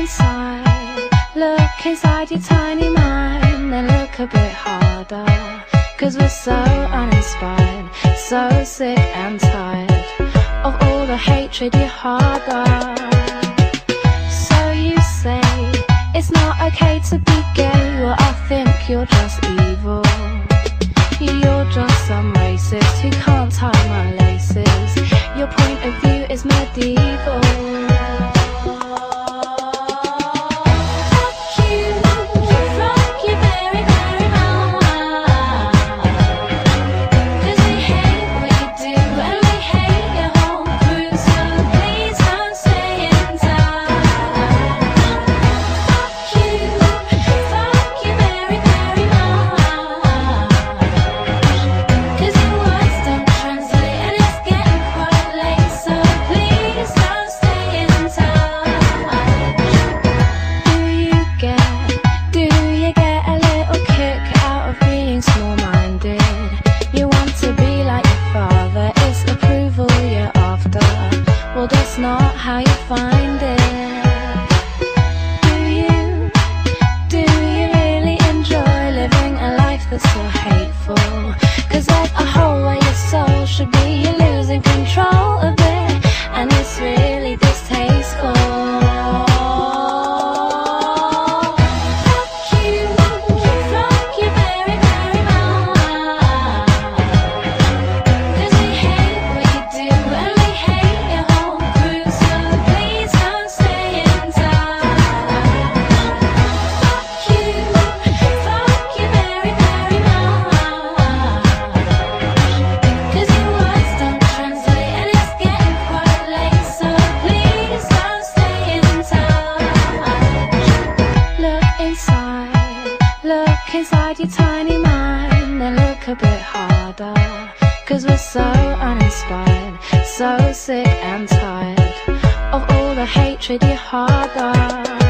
inside, look inside your tiny mind, then look a bit harder, 'cause we're so uninspired, so sick and tired of all the hatred you harbor. So you say it's not okay to be gay, well I think you're just evil. You're just some racist who can't tie my laces. Your point of view is medieval. Well, that's not how you find it. Do you really enjoy living a life that's so hateful? 'Cause there's a hole where your soul should be, you're losing control of it, and it's really distasteful. Look inside your tiny mind, then look a bit harder, 'cause we're so uninspired, so sick and tired of all the hatred you harbor.